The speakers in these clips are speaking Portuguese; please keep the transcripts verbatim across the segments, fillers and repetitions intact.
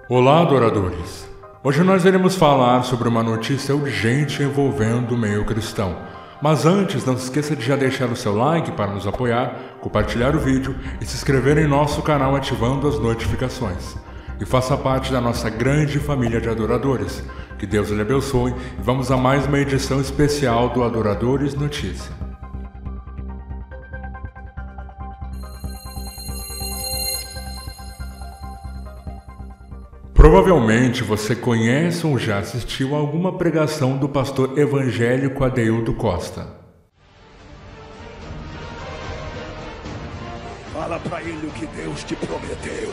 Olá, adoradores! Hoje nós iremos falar sobre uma notícia urgente envolvendo o meio cristão. Mas antes, não se esqueça de já deixar o seu like para nos apoiar, compartilhar o vídeo e se inscrever em nosso canal ativando as notificações. E faça parte da nossa grande família de adoradores. Que Deus lhe abençoe e vamos a mais uma edição especial do Adoradores Notícia. Provavelmente você conhece ou já assistiu a alguma pregação do pastor evangélico Adeildo Costa. Fala pra ele o que Deus te prometeu.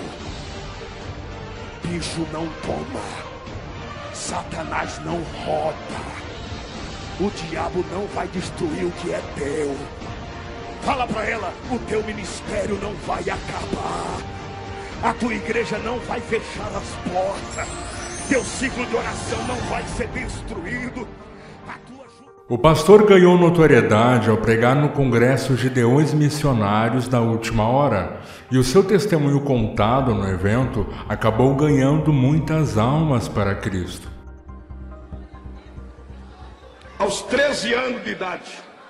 Bicho não toma, Satanás não rouba, o diabo não vai destruir o que é teu. Fala pra ela, o teu ministério não vai acabar. A tua igreja não vai fechar as portas. Teu ciclo de oração não vai ser destruído. A tua... O pastor ganhou notoriedade ao pregar no Congresso Gideões Missionários da Última Hora, e o seu testemunho contado no evento acabou ganhando muitas almas para Cristo. Aos treze anos de idade,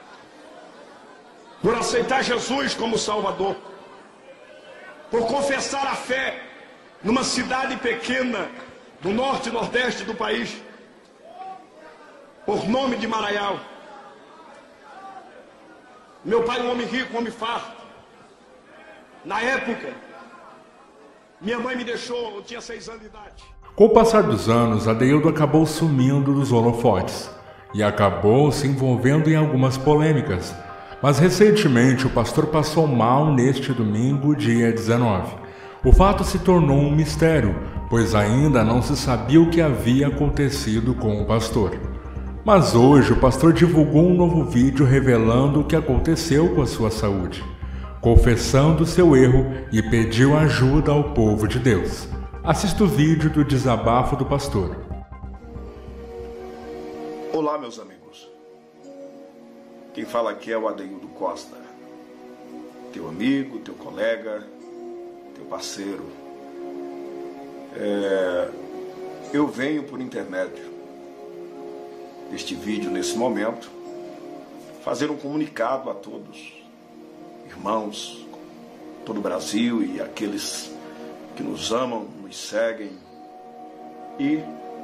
por aceitar Jesus como Salvador, por confessar a fé numa cidade pequena do norte e nordeste do país, por nome de Maraial. Meu pai, um homem rico, um homem farto. Na época, minha mãe me deixou, eu tinha seis anos de idade. Com o passar dos anos, Adeildo acabou sumindo dos holofotes e acabou se envolvendo em algumas polêmicas. Mas recentemente o pastor passou mal neste domingo, dia dezenove. O fato se tornou um mistério, pois ainda não se sabia o que havia acontecido com o pastor. Mas hoje o pastor divulgou um novo vídeo revelando o que aconteceu com a sua saúde, confessando seu erro e pediu ajuda ao povo de Deus. Assista o vídeo do desabafo do pastor. Olá, meus amigos. Quem fala aqui é o Adeildo Costa, teu amigo, teu colega, teu parceiro. É, eu venho por intermédio deste vídeo, nesse momento, fazer um comunicado a todos, irmãos, todo o Brasil e aqueles que nos amam, nos seguem, e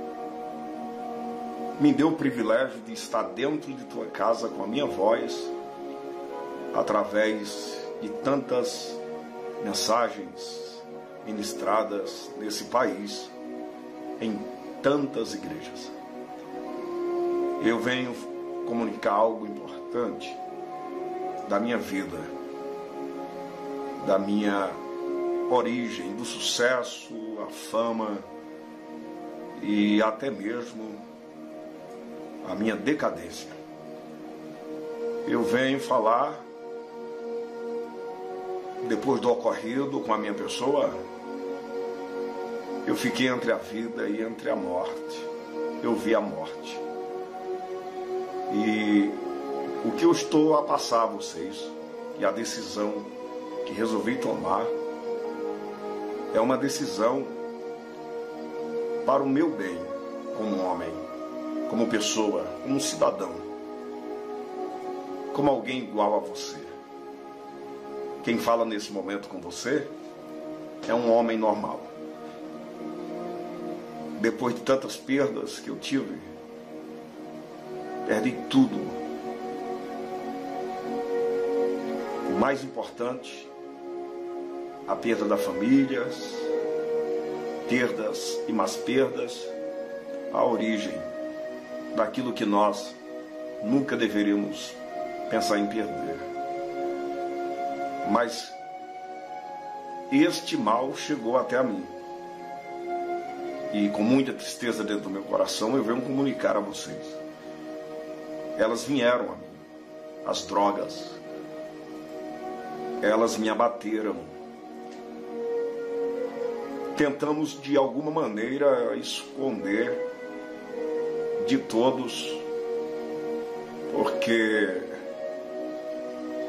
me deu o privilégio de estar dentro de tua casa com a minha voz, através de tantas mensagens ministradas nesse país, em tantas igrejas. Eu venho comunicar algo importante da minha vida, da minha origem, do sucesso, a fama e até mesmo a minha decadência. Eu venho falar, depois do ocorrido com a minha pessoa, eu fiquei entre a vida e entre a morte. Eu vi a morte. E o que eu estou a passar a vocês, e a decisão que resolvi tomar, é uma decisão para o meu bem, como homem, como pessoa, como cidadão, como alguém igual a você. Quem fala nesse momento com você é um homem normal. Depois de tantas perdas que eu tive, perdi tudo. O mais importante, a perda da família, perdas e mais perdas, a origem daquilo que nós nunca deveríamos pensar em perder. Mas este mal chegou até a mim. E com muita tristeza dentro do meu coração, eu venho comunicar a vocês. Elas vieram a mim, as drogas. Elas me abateram. Tentamos de alguma maneira esconder de todos, porque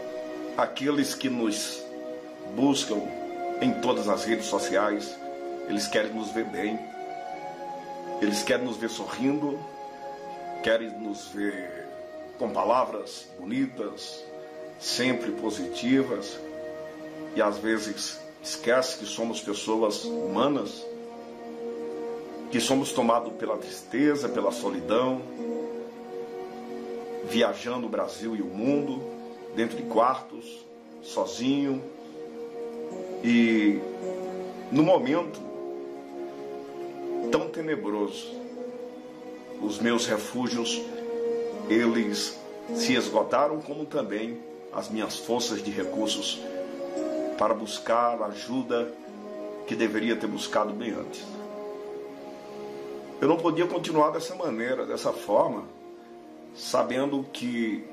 aqueles que nos buscam em todas as redes sociais, eles querem nos ver bem, eles querem nos ver sorrindo, querem nos ver com palavras bonitas, sempre positivas, e às vezes esquece que somos pessoas humanas, que somos tomados pela tristeza, pela solidão, viajando o Brasil e o mundo, dentro de quartos, sozinho, e no momento tão tenebroso, os meus refúgios, eles se esgotaram, como também as minhas forças de recursos para buscar a ajuda que deveria ter buscado bem antes. Eu não podia continuar dessa maneira, dessa forma, sabendo que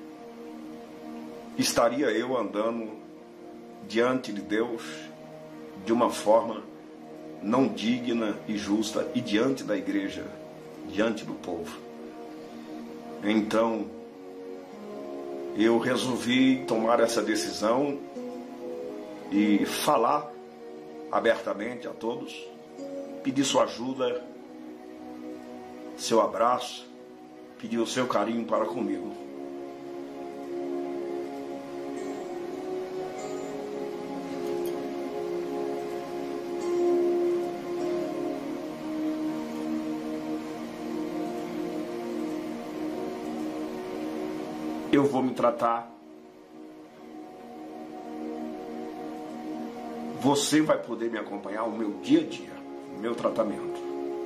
estaria eu andando diante de Deus de uma forma não digna e justa, e diante da igreja, diante do povo. Então, eu resolvi tomar essa decisão e falar abertamente a todos, pedir sua ajuda, seu abraço, pedir o seu carinho para comigo. Eu vou me tratar. Você vai poder me acompanhar o meu dia a dia, o meu tratamento.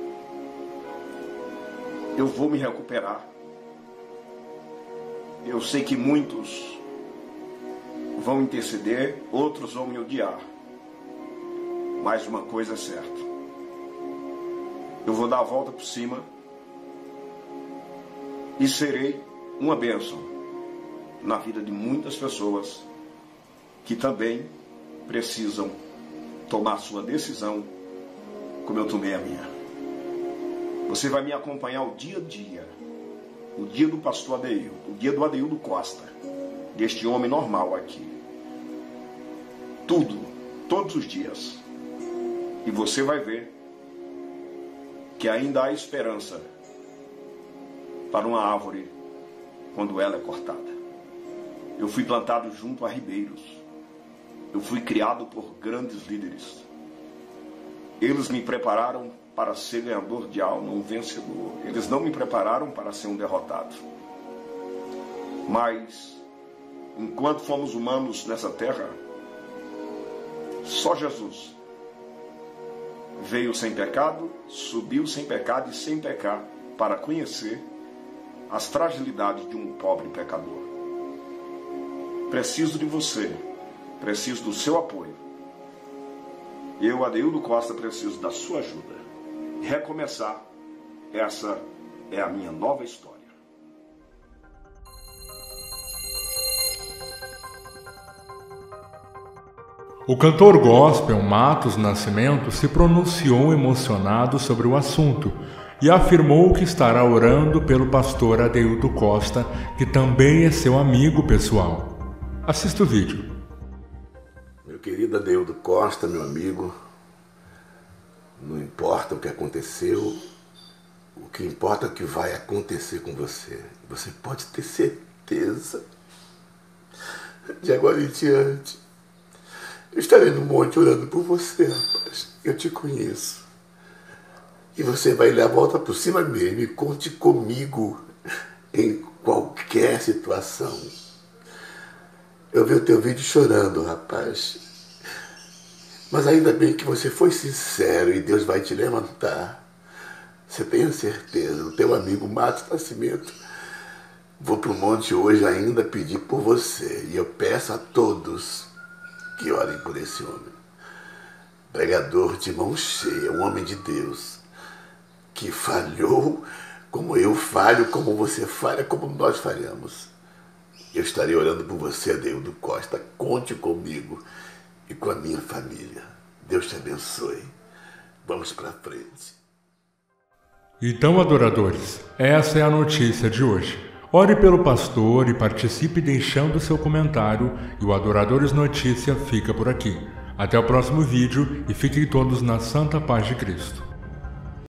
Eu vou me recuperar. Eu sei que muitos vão interceder, outros vão me odiar. Mas uma coisa é certa. Eu vou dar a volta por cima e serei uma bênção na vida de muitas pessoas que também precisam tomar sua decisão como eu tomei a minha. Você vai me acompanhar o dia a dia, o dia do pastor Adeildo, o dia do Adeildo Costa, deste homem normal aqui. Tudo, todos os dias. E você vai ver que ainda há esperança para uma árvore quando ela é cortada. Eu fui plantado junto a ribeiros. Eu fui criado por grandes líderes. Eles me prepararam para ser ganhador de alma, um vencedor. Eles não me prepararam para ser um derrotado. Mas, enquanto fomos humanos nessa terra, só Jesus veio sem pecado, subiu sem pecado e sem pecar para conhecer as fragilidades de um pobre pecador. Preciso de você, preciso do seu apoio. Eu, Adeildo Costa, preciso da sua ajuda. Recomeçar, essa é a minha nova história. O cantor gospel Matos Nascimento se pronunciou emocionado sobre o assunto e afirmou que estará orando pelo pastor Adeildo Costa, que também é seu amigo pessoal. Assista o vídeo. Meu querido Adeildo Costa, meu amigo, não importa o que aconteceu, o que importa é o que vai acontecer com você. Você pode ter certeza. De agora em diante, eu estarei no monte orando por você, rapaz. Eu te conheço. E você vai dar a volta por cima mesmo e conte comigo em qualquer situação. Eu vi o teu vídeo chorando, rapaz. Mas ainda bem que você foi sincero e Deus vai te levantar. Você tem certeza, o teu amigo Matos Nascimento. Vou para o monte hoje ainda pedir por você. E eu peço a todos que orem por esse homem. Pregador de mão cheia, um homem de Deus, que falhou como eu falho, como você falha, como nós falhamos. Eu estarei orando por você, Adeildo Costa. Conte comigo e com a minha família. Deus te abençoe. Vamos para frente. Então, adoradores, essa é a notícia de hoje. Ore pelo pastor e participe deixando seu comentário, e o Adoradores Notícia fica por aqui. Até o próximo vídeo e fiquem todos na santa paz de Cristo.